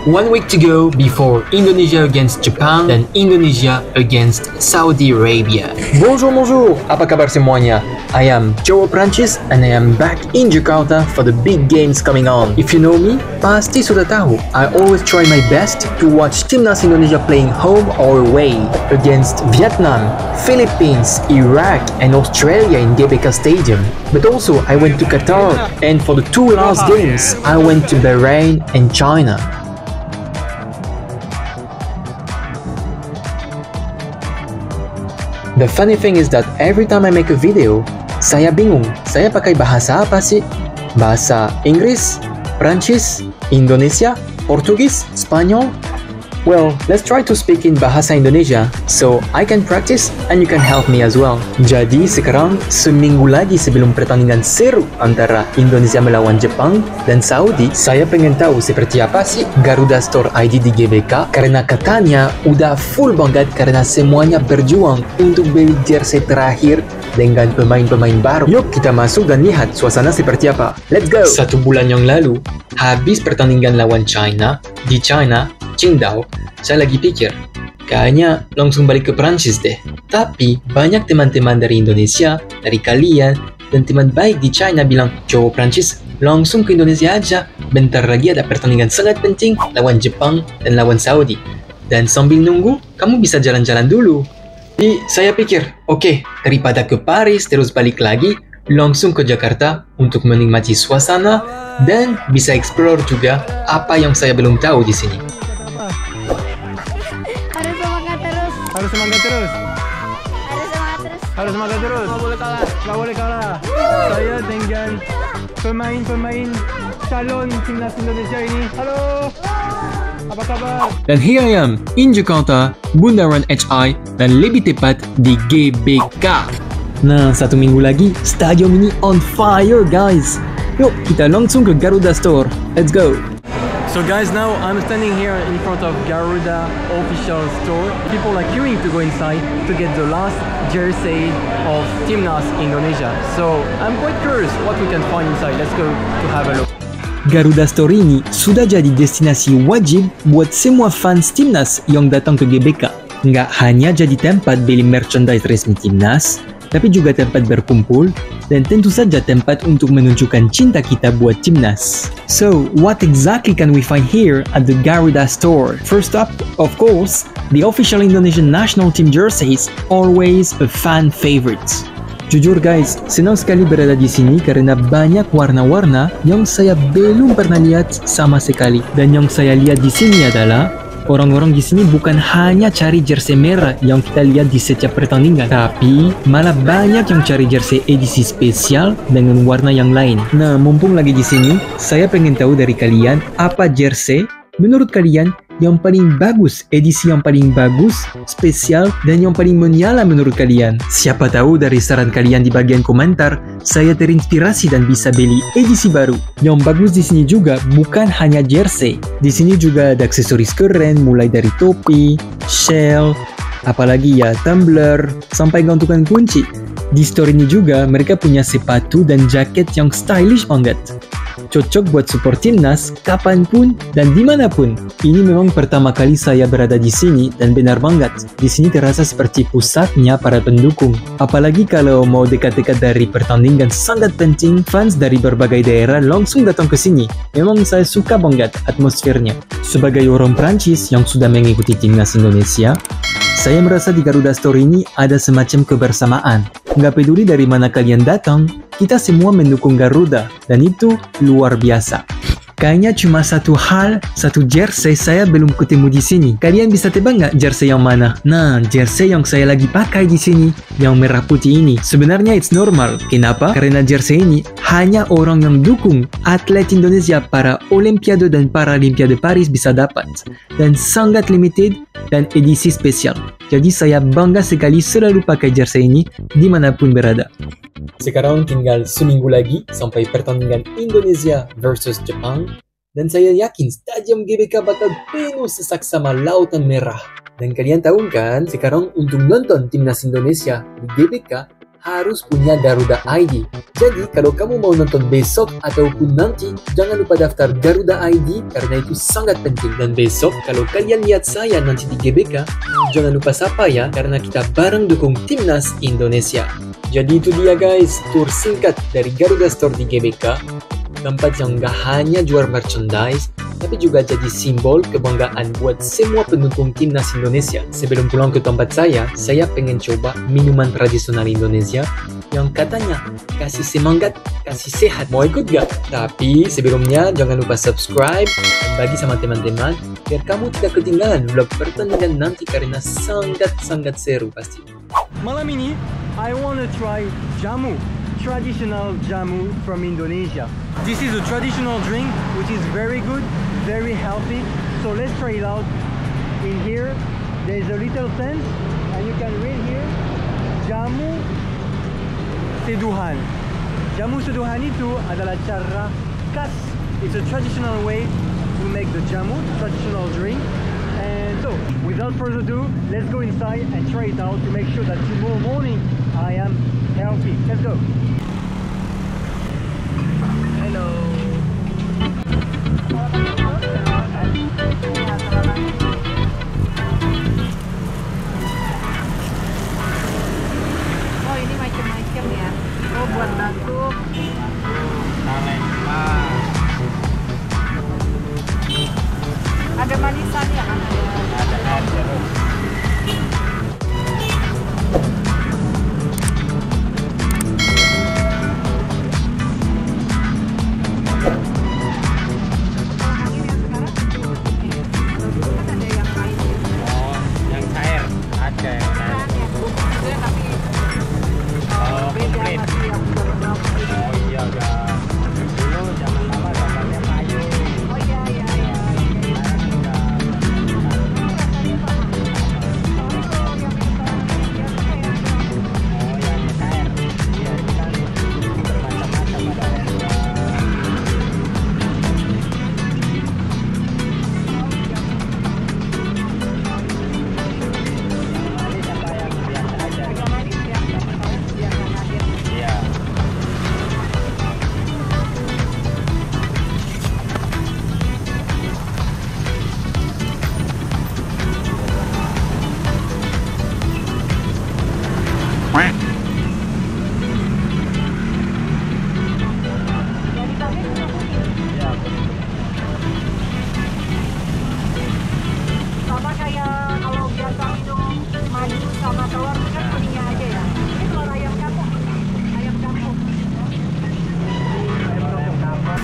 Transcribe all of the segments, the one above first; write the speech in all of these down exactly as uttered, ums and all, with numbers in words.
One week to go before Indonesia against Japan dan Indonesia against Saudi Arabia. Bonjour, bonjour. Apa kabar semuanya? I am Joe Prancis and I am back in Jakarta for the big games coming on. If you know me, pasti sudah tahu. I always try my best to watch Timnas Indonesia playing home or away against Vietnam, Philippines, Iraq, and Australia in G B K Stadium. But also, I went to Qatar, and for the two last games, I went to Bahrain and China. The funny thing is that every time I make a video, saya bingung, saya pakai bahasa apa sih? Bahasa Inggris, Prancis, Indonesia, Portugis, Spanyol? Well, let's try to speak in bahasa Indonesia, so I can practice and you can help me as well. Jadi sekarang, seminggu lagi sebelum pertandingan seru antara Indonesia melawan Jepang dan Saudi, saya pengen tahu seperti apa sih Garuda Store I D di G B K, karena katanya udah full banget karena semuanya berjuang untuk beli jersey terakhir dengan pemain-pemain baru. Yuk kita masuk dan lihat suasana seperti apa. Let's go! Satu bulan yang lalu, habis pertandingan lawan China, di China, Qingdao, saya lagi pikir, kayaknya langsung balik ke Prancis deh. Tapi banyak teman-teman dari Indonesia, dari kalian, dan teman baik di China bilang, coba Prancis, langsung ke Indonesia aja. Bentar lagi ada pertandingan sangat penting lawan Jepang dan lawan Saudi. Dan sambil nunggu, kamu bisa jalan-jalan dulu. Jadi saya pikir, oke, okay, daripada ke Paris terus balik lagi, langsung ke Jakarta untuk menikmati suasana dan bisa explore juga apa yang saya belum tahu di sini. Harus semangat terus. Harus semangat terus. Harus semangat terus. Nggak boleh kalah. Nggak boleh kalah. Saya dengan pemain-pemain calon timnas Indonesia ini. Halo. Apa kabar? Dan here I am in Jakarta, Bundaran H I, dan lebih tepat di G B K. Nah, satu minggu lagi, stadion ini on fire guys. Yuk, kita langsung ke Garuda Store. Let's go. So guys, now I'm standing here in front of Garuda official store. People are queuing to go inside to get the last jersey of Timnas Indonesia. So I'm quite curious what we can find inside. Let's go to have a look. Garuda Store ini sudah jadi destinasi wajib buat semua fans Timnas yang datang ke G B K. Nggak hanya jadi tempat beli merchandise resmi Timnas, tapi juga tempat berkumpul dan tentu saja tempat untuk menunjukkan cinta kita buat Timnas. So, what exactly can we find here at the Garuda Store? First up, of course, the official Indonesian national team jerseys, always a fan favorite. Jujur guys, senang sekali berada di sini karena banyak warna-warna yang saya belum pernah lihat sama sekali. Dan yang saya lihat di sini adalah orang-orang di sini bukan hanya cari jersey merah yang kita lihat di setiap pertandingan, tapi malah banyak yang cari jersey edisi spesial dengan warna yang lain. Nah, mumpung lagi di sini, saya pengen tahu dari kalian apa jersey menurut kalian yang paling bagus, edisi yang paling bagus, spesial, dan yang paling menyala menurut kalian. Siapa tahu dari saran kalian di bagian komentar, saya terinspirasi dan bisa beli edisi baru. Yang bagus di sini juga bukan hanya jersey. Di sini juga ada aksesoris keren, mulai dari topi, shell, apalagi ya tumbler, sampai gantungan kunci. Di store ini juga mereka punya sepatu dan jaket yang stylish banget. Cocok buat support Timnas kapanpun dan dimanapun. Ini memang pertama kali saya berada di sini dan benar banget. Di sini terasa seperti pusatnya para pendukung. Apalagi kalau mau dekat-dekat dari pertandingan sangat penting, fans dari berbagai daerah langsung datang ke sini. Memang saya suka banget atmosfernya. Sebagai orang Prancis yang sudah mengikuti Timnas Indonesia, saya merasa di Garuda Store ini ada semacam kebersamaan. Nggak peduli dari mana kalian datang, kita semua mendukung Garuda, dan itu luar biasa. Kayaknya cuma satu hal, satu jersey saya belum ketemu di sini. Kalian bisa tebak nggak jersey yang mana? Nah, jersey yang saya lagi pakai di sini, yang merah putih ini. Sebenarnya it's normal. Kenapa? Karena jersey ini hanya orang yang dukung atlet Indonesia para Olimpiade dan Paralimpiade Paris bisa dapat. Dan sangat limited dan edisi spesial. Jadi saya bangga sekali selalu pakai jersey ini dimanapun berada. Sekarang tinggal seminggu lagi sampai pertandingan Indonesia versus Jepang. Dan saya yakin stadion G B K bakal penuh sesak sama lautan merah. Dan kalian tahu kan, sekarang untuk nonton Timnas Indonesia di G B K harus punya Garuda I D. Jadi kalau kamu mau nonton besok ataupun nanti, jangan lupa daftar Garuda I D karena itu sangat penting. Dan besok kalau kalian lihat saya nanti di G B K, jangan lupa sapa ya karena kita bareng dukung Timnas Indonesia. Jadi itu dia guys, tour singkat dari Garuda Store di G B K. Tempat yang gak hanya jual merchandise, tapi juga jadi simbol kebanggaan buat semua pendukung Timnas Indonesia. Sebelum pulang ke tempat saya, saya pengen coba minuman tradisional Indonesia yang katanya kasih semangat, kasih sehat. Mau ikut gak? Tapi sebelumnya jangan lupa subscribe dan bagi sama teman-teman biar kamu tidak ketinggalan vlog pertandingan nanti karena sangat-sangat seru pasti. Malam ini, I wanna try jamu, traditional jamu from Indonesia. This is a traditional drink which is very good, very healthy. So let's try it out. In here, there is a little tent, and you can read here, jamu seduhan. Jamu seduhan itu adalah cara khas. It's a traditional way to make the jamu, traditional drink. And so, without further ado, let's go inside and try it out to make sure that tomorrow morning I am healthy. Let's go. Hello. Oh, ini macam-macam ya. Oh, buat batuk. Ada manisan ya kan? Ada air jeruk. Sama kayak kalau biasa minum madu sama telur itu kan kuningnya aja ya. Ini telur ayam kampung. Ayam kampung. Ayam kampung.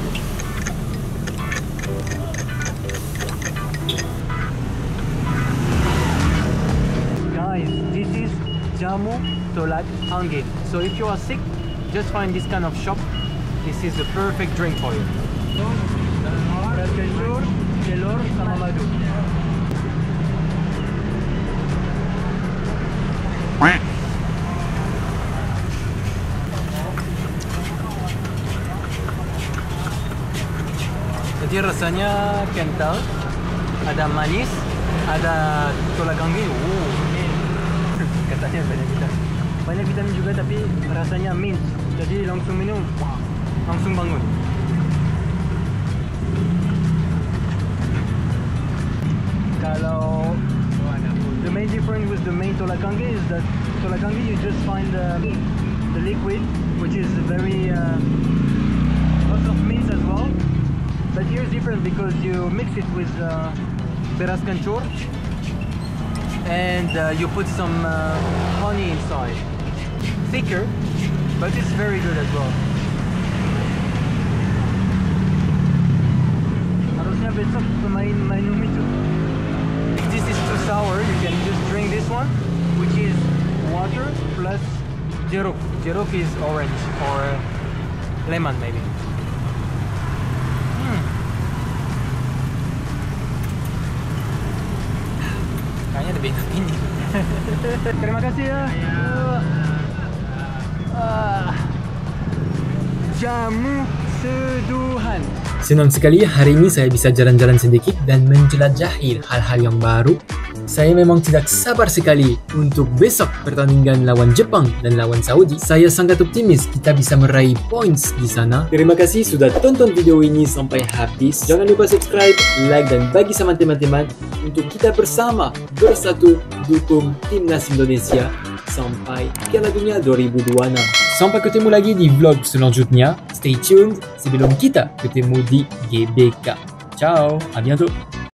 Guys, this is jamu tolak angin. So if you are sick, just find this kind of shop. This is the perfect drink for you. Telur, telur sama madu. Jadi rasanya kental, ada manis, ada tolak angin. Oh, katanya banyak vitamin. Banyak vitamin juga tapi rasanya mint. Jadi langsung minum, langsung bangun. Kalau the main difference with the main tolak angin is that tolak angin you just find the, the liquid, which is very uh, lots of mint as well. But here it's different because you mix it with uh, beras kencur and uh, you put some uh, honey inside. Thicker, but it's very good as well. Harusnya besok pemain minum itu. If this is too sour, you can just drink this one, which is water plus jeruk. Jeruk is orange or lemon maybe. Hmm. Kayaknya lebih enak ini. Terima kasih ya. Uh, jamu seduhan. Senang sekali hari ini saya bisa jalan-jalan sedikit dan menjelajahi hal-hal yang baru Saya memang tidak sabar sekali untuk besok pertandingan lawan Jepang dan lawan Saudi. Saya sangat optimis kita bisa meraih points di sana. Terima kasih sudah tonton video ini sampai habis. Jangan lupa subscribe, like dan bagi sama teman-teman untuk kita bersama bersatu dukung Timnas Indonesia sampai Piala Dunia dua ribu dua puluh enam. Sampai ketemu lagi di vlog selanjutnya. Stay tuned sebelum kita ketemu di G B K. Ciao, à bientôt.